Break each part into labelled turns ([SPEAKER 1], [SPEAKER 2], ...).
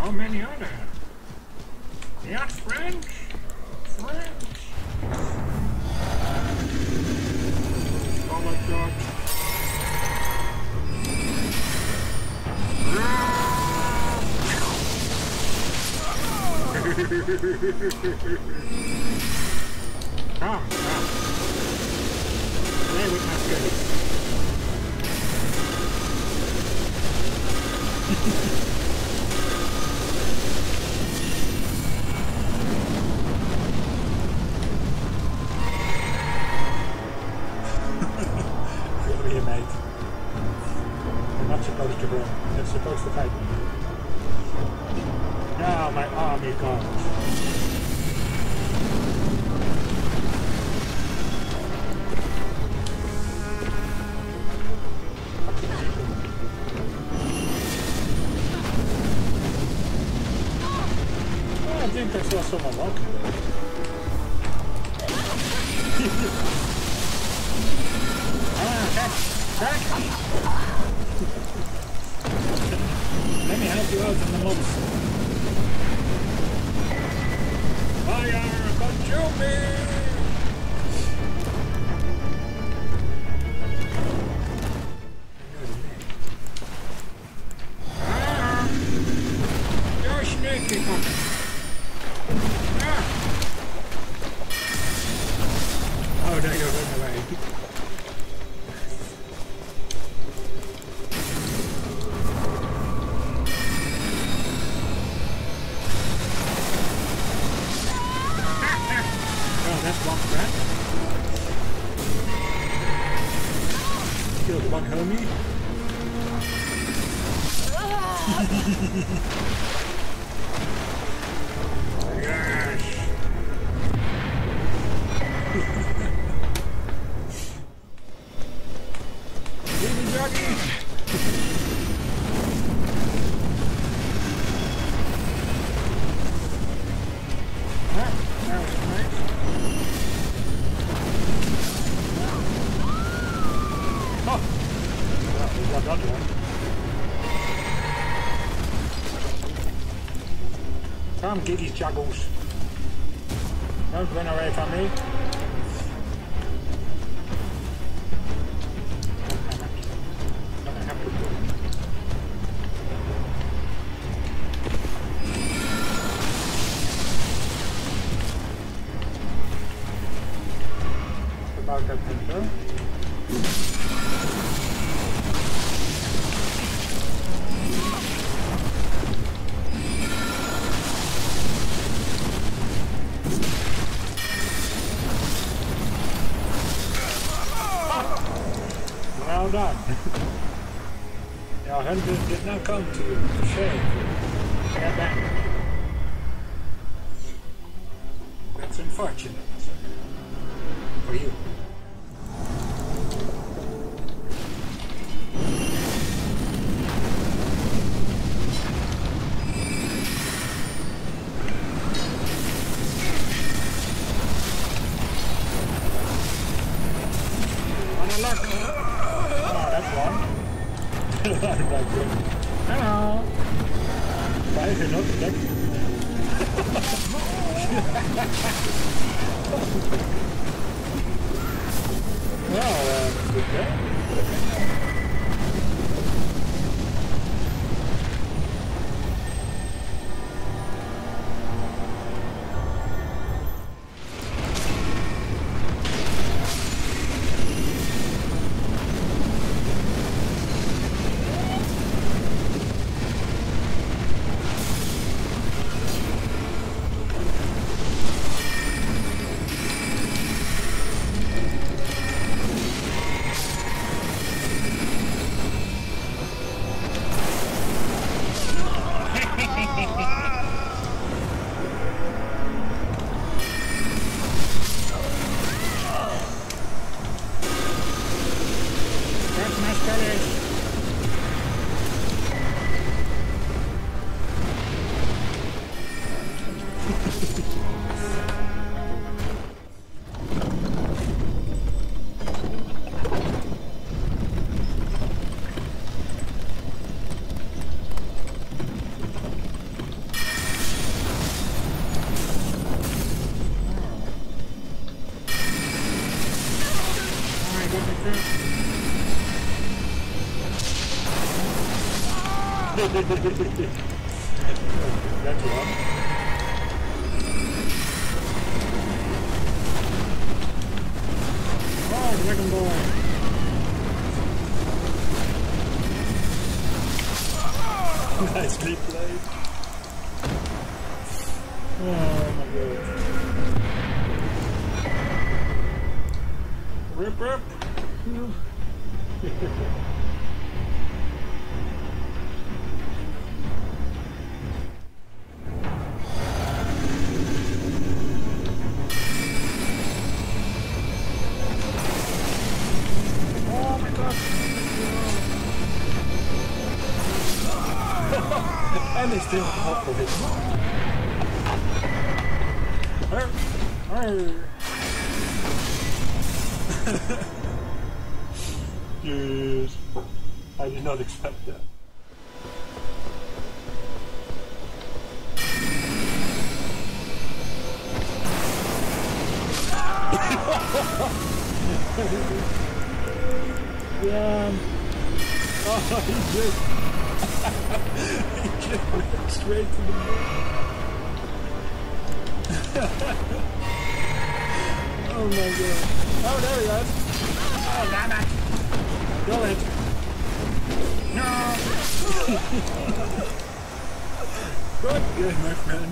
[SPEAKER 1] How many are there? Yes, French! French! Oh my god. Come. Play with my face.
[SPEAKER 2] Really, mate. You're not supposed to run. You're supposed to fight me. Now my army comes. I think I saw someone walking there. Back! Let me help you out in the mobs. Fire! Consume me!
[SPEAKER 1] You're sneaky fucker.
[SPEAKER 2] Oh, now you're running away. That's one friend. Killed one homie.
[SPEAKER 1] Yes! Baby doggy! That was nice.
[SPEAKER 2] Oh! Well, we got that one. Come, Giggy Juggles. Don't run away from me. Gonna have to do. About that hunter. Well done. Your hunters did not come to you. Shame. Get back. That's unfortunate. For you. On a luck. Oh, that's one. Hello. Why is it not detected? Well, good day. That's one. Oh, Dragon Ball. Nicely played. Oh my god. Rip, rip. Oh my god. And they still help with it. Jeez. I did not expect that. Yeah. Oh, he just went straight to the moon. Oh my god. Oh, there he goes.
[SPEAKER 1] Oh, damn it!
[SPEAKER 2] Go it.
[SPEAKER 1] No!
[SPEAKER 2] Good game, my friend.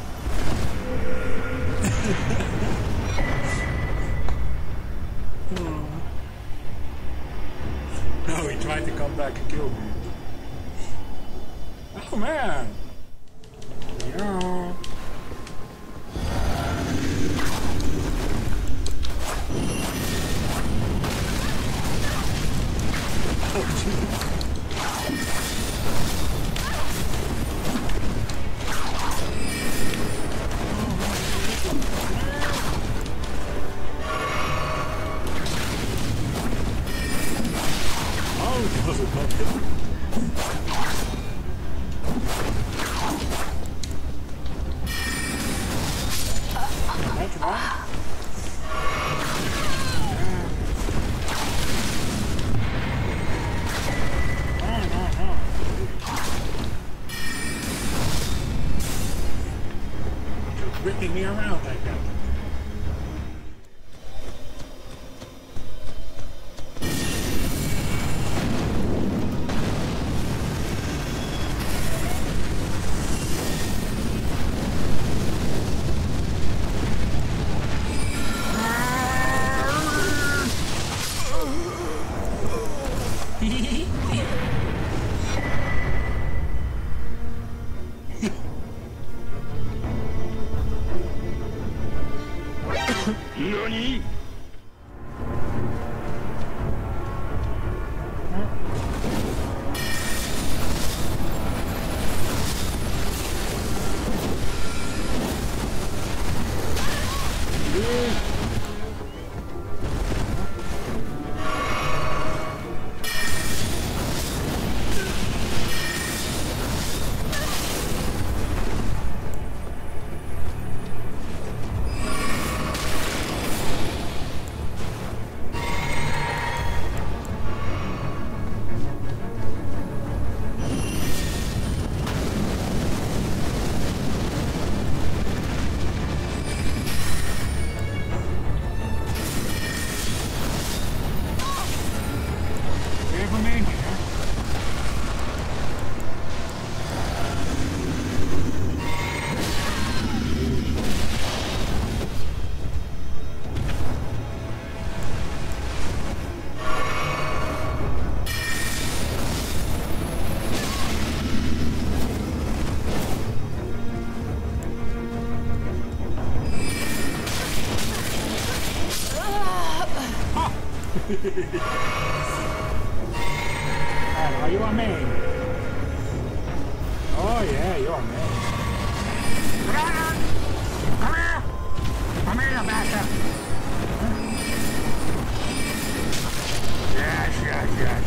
[SPEAKER 2] No, he tried to come back and kill me. Oh man! Yeah. Oh jeez. Oh, it wasn't nothing. That's right. You're whipping me around like that.
[SPEAKER 1] NANI?!
[SPEAKER 2] Are you a man? Oh yeah, you're a man.
[SPEAKER 1] Brian! Come here! Come here, you bastard! Yes, yes, yes.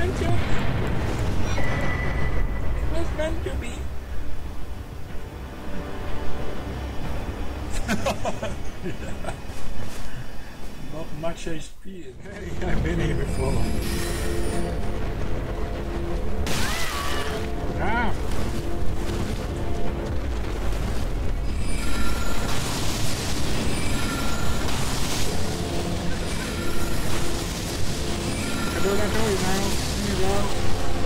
[SPEAKER 2] adventure. It was meant to be. Yeah. Not much HP. I've been here before. Ah! I do that to you now. Here you go.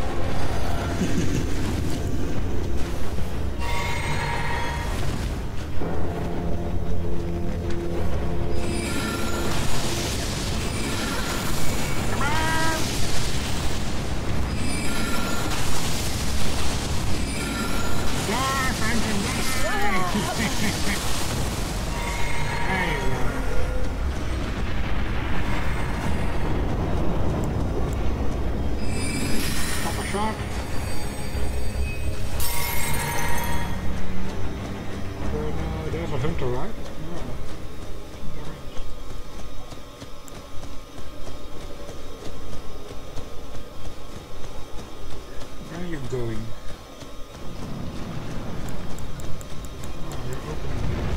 [SPEAKER 2] Hunter, right? Yeah. Where are you going? Oh, you're opening it.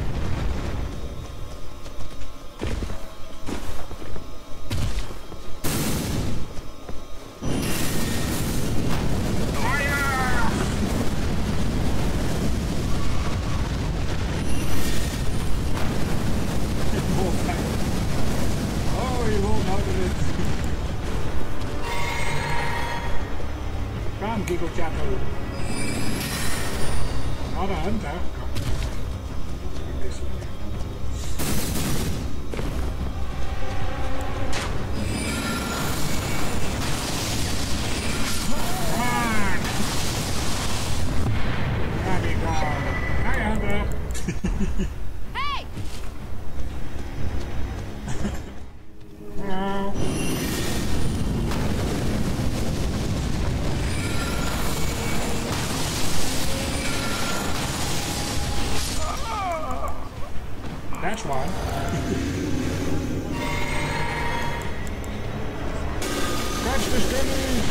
[SPEAKER 2] Giggle Chapo. Not a hunter. This way. Come on! There we go. Hi, hunter.
[SPEAKER 3] Hey!
[SPEAKER 2] Hello. That's one. Catch the skinnies!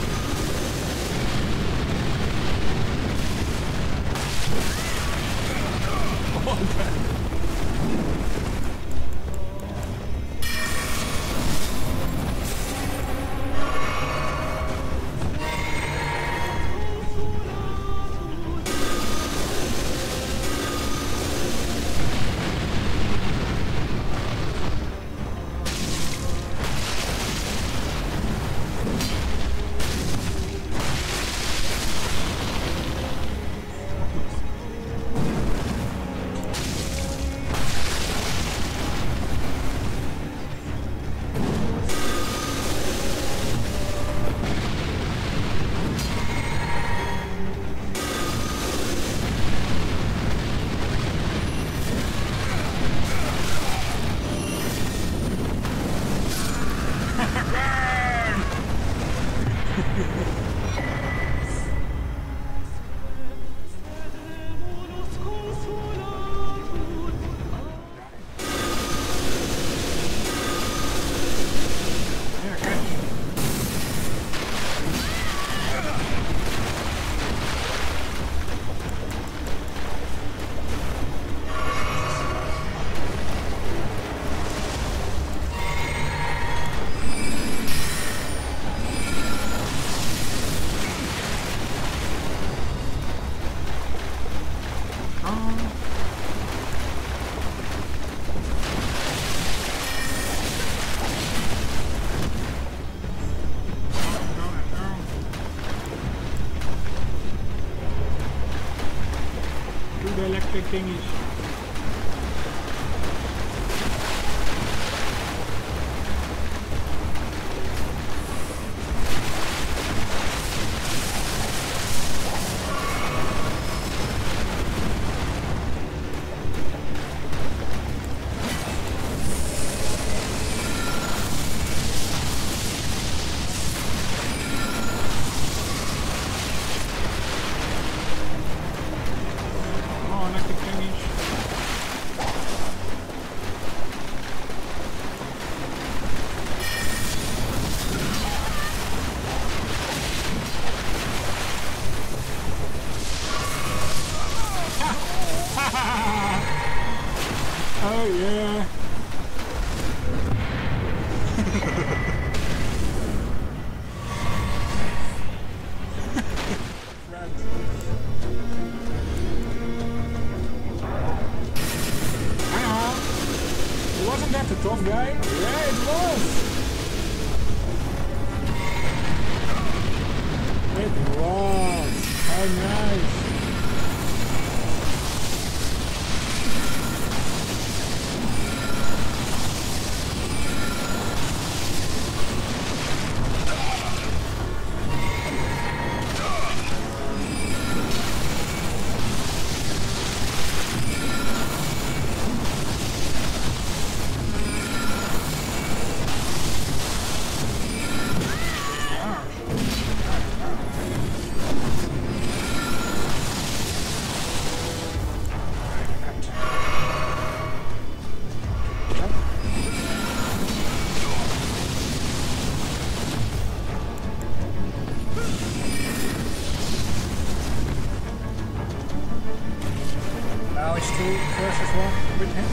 [SPEAKER 2] The electric thingies. Oh, electric thingies. Wasn't that the tough guy? Yeah, it was! It was! How nice! Now it's 2 versus 1 with him.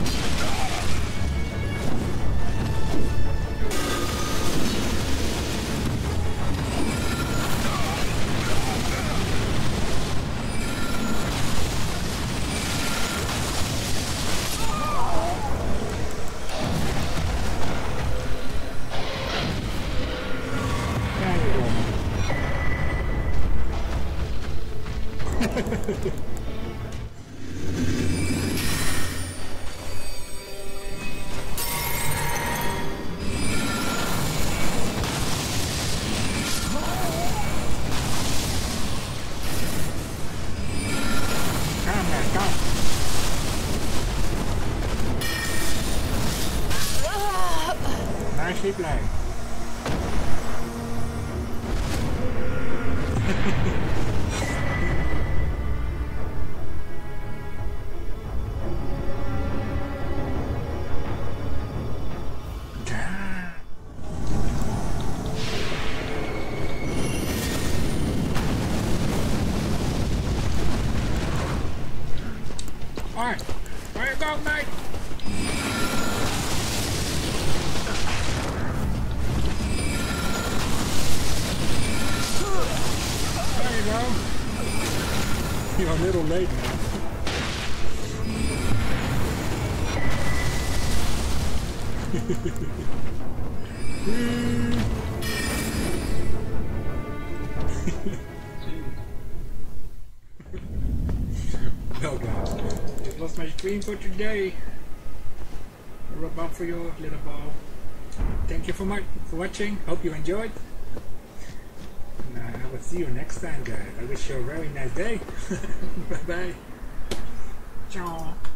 [SPEAKER 2] There you go. Nicely played. Alright, where you go, mate? There you go. You're a little late now. Well guys, it was my stream for today. Rub up for you, little ball. Thank you for watching. Hope you enjoyed. And I will see you next time, guys. I wish you a very nice day. Bye bye. Ciao.